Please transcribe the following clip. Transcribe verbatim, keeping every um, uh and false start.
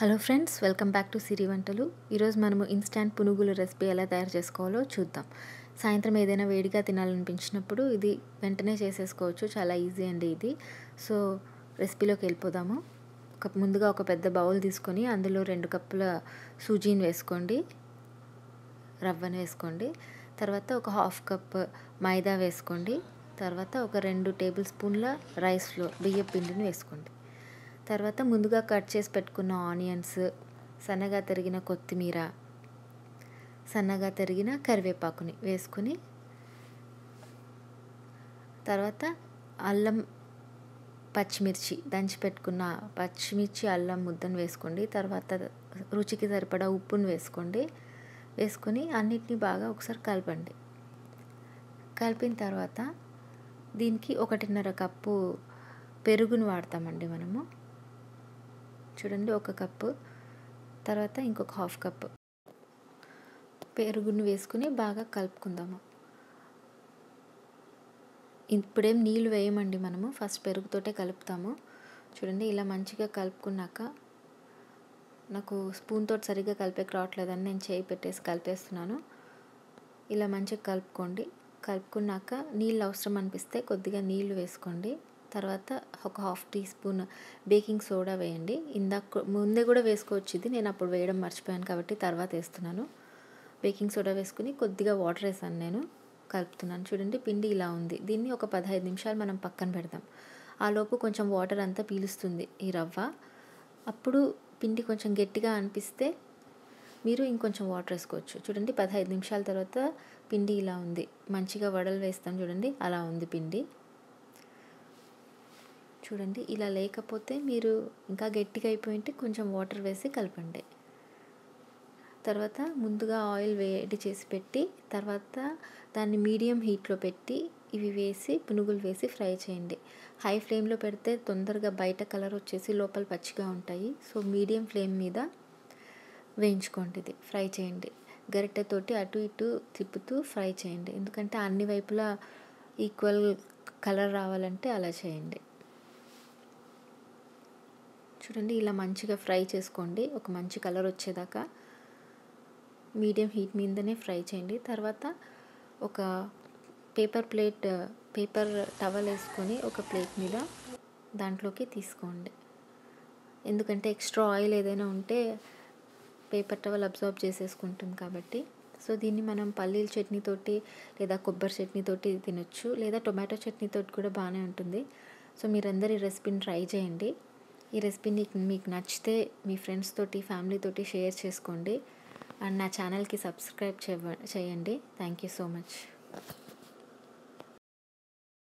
Hello friends, welcome back to Siri వంటలు. ఈరోజు మనము ఇన్స్టాంట్ పునుగుల రెసిపీ ఎలా తయారు చేసుకోవాలో చూద్దాం. సాయంత్రం ఏదైనా వేడిగా తినాలనిపించినప్పుడు ఇది వెంటనే చేసేసుకోవచ్చు. చాలా ఈజీ అండి ఇది. సో రెసిపీలోకి వెళ్ళిపోదాము. ఒక ముందుగా ఒక పెద్ద బౌల్ తీసుకొని అందులో రెండు కప్పుల సూజీని వేసుకోండి, రవ్వను వేసుకోండి. తర్వాత ఒక హాఫ్ కప్ మైదా వేసుకోండి. తర్వాత ఒక రెండు టేబుల్ స్పూన్ల రైస్ ఫ్లోర్ బియ్యం పిండిని వేసుకోండి. తర్వాత ముందుగా కట్ చేసి పెట్టుకున్న ఆనియన్స్, సన్నగా తరిగిన కొత్తిమీర, సన్నగా తరిగిన కరివేపాకుని వేసుకుని, తర్వాత అల్లం పచ్చిమిర్చి దంచి పెట్టుకున్న పచ్చిమిర్చి అల్లం ముద్దను వేసుకోండి. తర్వాత రుచికి సరిపడా ఉప్పును వేసుకోండి. వేసుకొని అన్నిటినీ బాగా ఒకసారి కలపండి. కలిపిన తర్వాత దీనికి ఒకటిన్నర కప్పు పెరుగును వాడతామండి మనము. చూడండి, ఒక కప్పు, తర్వాత ఇంకొక హాఫ్ కప్పు పెరుగును వేసుకుని బాగా కలుపుకుందాము. ఇప్పుడేం నీళ్ళు వేయమండి మనము, ఫస్ట్ పెరుగుతోటే కలుపుతాము. చూడండి, ఇలా మంచిగా కలుపుకున్నాక, నాకు స్పూన్ తోటి సరిగ్గా కలిపేకి రావట్లేదని నేను చేయి పెట్టేసి కలిపేస్తున్నాను. ఇలా మంచిగా కలుపుకోండి. కలుపుకున్నాక నీళ్ళు అవసరం అనిపిస్తే కొద్దిగా నీళ్ళు వేసుకోండి. తర్వాత ఒక half teaspoon baking soda వేయండి. ఇందాక ముందే కూడా వేసుకోవచ్చు, ఇది నేను అప్పుడు వేయడం మర్చిపోయాను కాబట్టి తర్వాత వేస్తున్నాను. బేకింగ్ సోడా వేసుకుని కొద్దిగా వాటర్ వేసాను, నేను కలుపుతున్నాను. చూడండి, పిండి ఇలా ఉంది. దీన్ని ఒక పదహైదు నిమిషాలు మనం పక్కన పెడదాం. ఆలోపు కొంచెం వాటర్ అంతా పీలుస్తుంది ఈ రవ్వ. అప్పుడు పిండి కొంచెం గట్టిగా అనిపిస్తే మీరు ఇంకొంచెం వాటర్ వేసుకోవచ్చు. చూడండి, పదహైదు నిమిషాల తర్వాత పిండి ఇలా ఉంది. మంచిగా వడలు వేస్తాం చూడండి, అలా ఉంది పిండి. చూడండి, ఇలా లేకపోతే మీరు ఇంకా గట్టిగా అయిపోయింటే కొంచెం వాటర్ వేసి కలపండి. తర్వాత ముందుగా ఆయిల్ వేడి చేసి పెట్టి, తర్వాత దాన్ని మీడియం హీట్లో పెట్టి ఇవి వేసి పునుగులు వేసి ఫ్రై చేయండి. హై ఫ్లేమ్లో పెడితే తొందరగా బయట కలర్ వచ్చేసి లోపల పచ్చిగా ఉంటాయి. సో మీడియం ఫ్లేమ్ మీద వేయించుకోండి, ఇది ఫ్రై చేయండి. గరిటెతోటి అటు ఇటు తిప్పుతూ ఫ్రై చేయండి, ఎందుకంటే అన్ని వైపులా ఈక్వల్ కలర్ రావాలంటే అలా చేయండి. చూడండి, ఇలా మంచిగా ఫ్రై చేసుకోండి, ఒక మంచి కలర్ వచ్చేదాకా మీడియం హీట్ మీదనే ఫ్రై చేయండి. తర్వాత ఒక పేపర్ ప్లేట్ పేపర్ టవల్ వేసుకొని ఒక ప్లేట్ మీద దాంట్లోకి తీసుకోండి, ఎందుకంటే ఎక్స్ట్రా ఆయిల్ ఏదైనా ఉంటే పేపర్ టవల్ అబ్జార్బ్ చేసేసుకుంటుంది కాబట్టి. సో దీన్ని మనం పల్లీల చట్నీతోటి లేదా కొబ్బరి చట్నీతోటి తినొచ్చు, లేదా టొమాటో చట్నీతోటి కూడా బాగానే ఉంటుంది. సో మీరందరూ ఈ రెసిపీని ట్రై చేయండి. ఈ రెసిపీని మీకు నచ్చితే మీ ఫ్రెండ్స్ తోటి, ఫ్యామిలీ తోటి షేర్ చేసుకోండి. అండ్ నా ఛానల్కి సబ్స్క్రైబ్ చేయండి. Thank you so much.